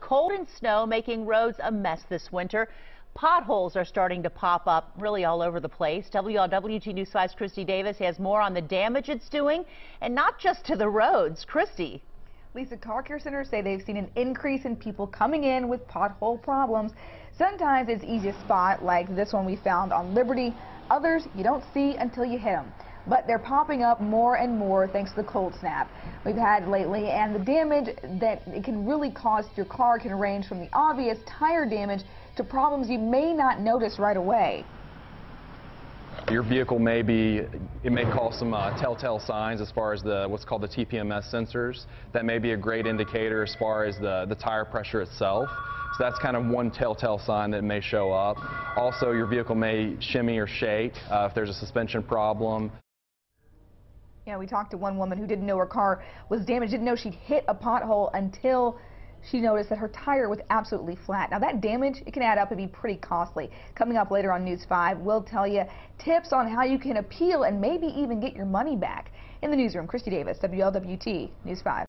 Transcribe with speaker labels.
Speaker 1: Cold and snow making roads a mess this winter. Potholes are starting to pop up really all over the place. WLWT News 5's Christy Davis has more on the damage it's doing, and not just to the roads. Christy.
Speaker 2: Lisa, car care centers say they've seen an increase in people coming in with pothole problems. Sometimes it's easy to spot, like this one we found on Liberty. Others you don't see until you hit them. But they're popping up more and more thanks to the cold snap we've had lately, and the damage that it can really cause to your car can range from the obvious tire damage to problems you may not notice right away.
Speaker 3: Your vehicle may cause some telltale signs as far as what's called the TPMS sensors. That may be a great indicator as far as the tire pressure itself. So that's kind of one telltale sign that may show up. Also, your vehicle may shimmy or shake if there's a suspension problem.
Speaker 2: Yeah, we talked to one woman who didn't know her car was damaged, didn't know she'd hit a pothole until she noticed that her tire was absolutely flat. Now that damage, it can add up and be pretty costly. Coming up later on News 5, we'll tell you tips on how you can appeal and maybe even get your money back. In the newsroom, Christy Davis, WLWT News 5.